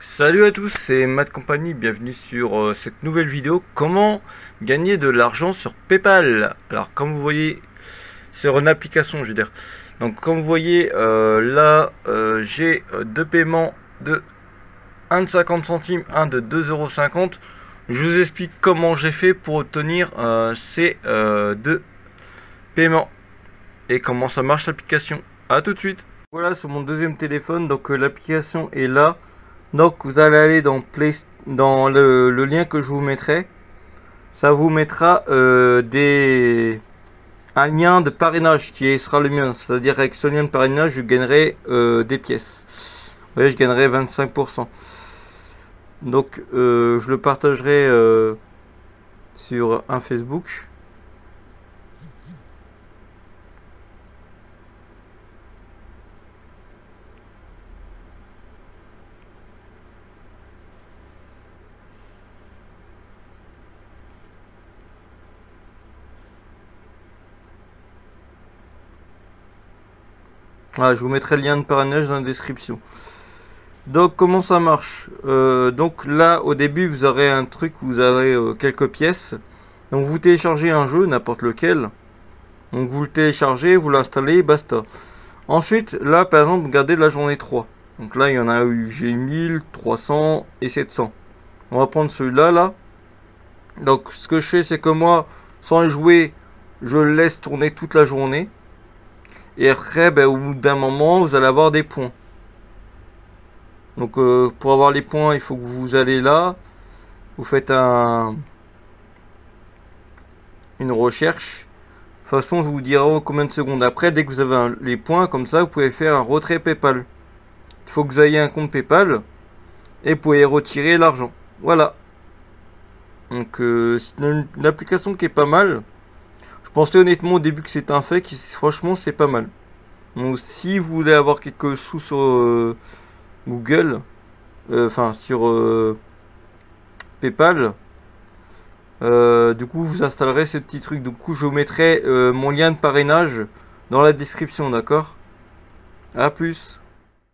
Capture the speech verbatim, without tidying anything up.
Salut à tous, c'est Matt Company, bienvenue sur euh, cette nouvelle vidéo. Comment gagner de l'argent sur PayPal? Alors comme vous voyez, sur une application je veux dire. Donc comme vous voyez euh, là euh, j'ai euh, deux paiements de un de cinquante centimes, un de deux euros cinquante. Je vous explique comment j'ai fait pour obtenir euh, ces euh, deux paiements et comment ça marche l'application. A tout de suite. Voilà sur mon deuxième téléphone, donc euh, l'application est là. Donc vous allez aller dans Play, dans le, le lien que je vous mettrai. Ça vous mettra euh, des un lien de parrainage qui sera le mien. C'est-à-dire avec ce lien de parrainage, je gagnerai euh, des pièces. Vous voyez, je gagnerai vingt-cinq pour cent. Donc euh, je le partagerai euh, sur un Facebook. Voilà, je vous mettrai le lien de parrainage dans la description. Donc comment ça marche? euh, Donc là au début vous aurez un truc où vous avez euh, quelques pièces. Donc vous téléchargez un jeu, n'importe lequel. Donc vous le téléchargez, vous l'installez, basta. Ensuite là par exemple regardez la journée trois. Donc là il y en a eu, j'ai mille, trois cents et sept cents. On va prendre celui-là là. Donc ce que je fais c'est que moi, sans jouer, je le laisse tourner toute la journée. Et après ben, au bout d'un moment vous allez avoir des points. Donc euh, pour avoir les points, il faut que vous allez là, vous faites un une recherche. De toute façon, je vous dirai combien de secondes après, dès que vous avez un, les points comme ça, vous pouvez faire un retrait PayPal. Il faut que vous ayez un compte PayPal et vous pouvez retirer l'argent. Voilà. Donc euh, c'est une, une application qui est pas mal. Je pensais honnêtement au début que c'était un fake, franchement c'est pas mal. Donc si vous voulez avoir quelques sous sur euh, Google, euh, enfin sur euh, PayPal, Euh, du coup, vous installerez ce petit truc. Du coup, je vous mettrai euh, mon lien de parrainage dans la description, d'accord? À plus.